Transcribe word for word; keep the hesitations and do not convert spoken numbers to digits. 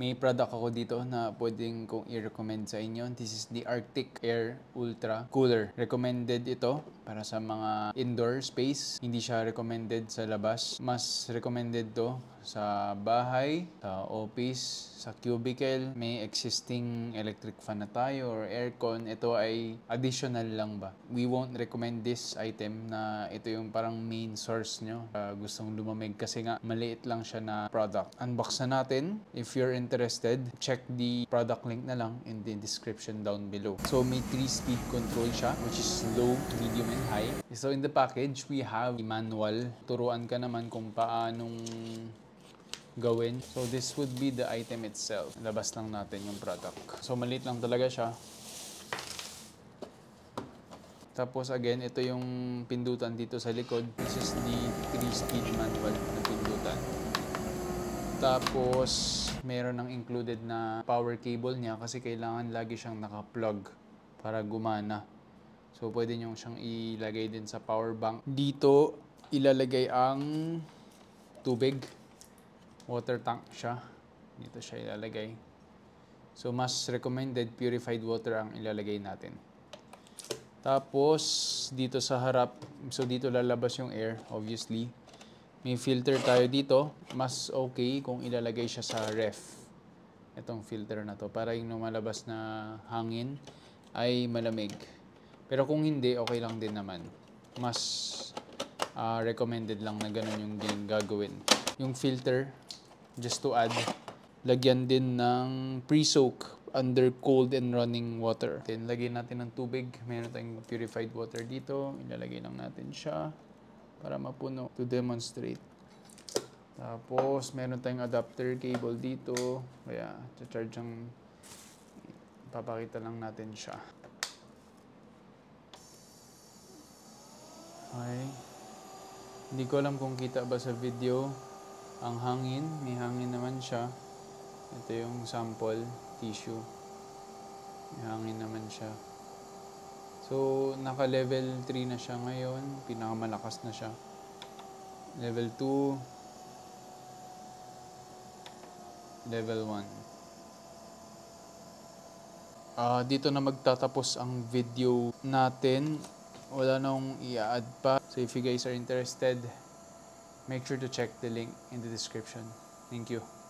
may product ako dito na pwedeng kong i-recommend sa inyo. This is the Arctic Air Ultra Cooler. Recommended ito para sa mga indoor space. Hindi siya recommended sa labas. Mas recommended to sa bahay, sa office, sa cubicle. May existing electric fan na tayo or aircon. Ito ay additional lang ba. We won't recommend this item na ito yung parang main source nyo. Uh, gustong lumamig kasi nga maliit lang siya na product. Unbox na natin. If you're interested, check the product link na lang in the description down below. So may three speed control siya, which is low, medium, and high. So in the package, we have the manual. Turuan ka naman kung paanong gawin. So this would be the item itself. Labas lang natin yung product. So maliit lang talaga siya. Tapos again, ito yung pindutan dito sa likod. This is the three speed manual na pindutan. Tapos meron ng included na power cable niya kasi kailangan lagi siyang naka-plug para gumana. So pwede nyo siyang ilagay din sa power bank. Dito ilalagay ang tubig. Water tank siya. Dito siya ilalagay. So, mas recommended purified water ang ilalagay natin. Tapos, dito sa harap, so dito lalabas yung air, obviously. May filter tayo dito. Mas okay kung ilalagay siya sa ref. Itong filter na to. Para yung lumalabas na hangin ay malamig. Pero kung hindi, okay lang din naman. Mas uh, recommended lang na ganun yung gagawin. Yung filter, just to add, lagyan din ng pre-soak under cold and running water. Then, lagyan natin ng tubig. Mayroon tayong purified water dito. Ilalagay lang natin siya para mapuno to demonstrate. Tapos, meron tayong adapter cable dito. Kaya, charge ang papakita lang natin siya. Okay. Hindi ko alam kung kita ba sa video. Ang hangin, may hangin naman siya. Ito yung sample tissue. May hangin naman siya. So, naka-level three na siya ngayon. Pinakamalakas na siya. Level two. Level one. Uh, dito na magtatapos ang video natin. Wala nang i-add pa. So, if you guys are interested, make sure to check the link in the description. Thank you.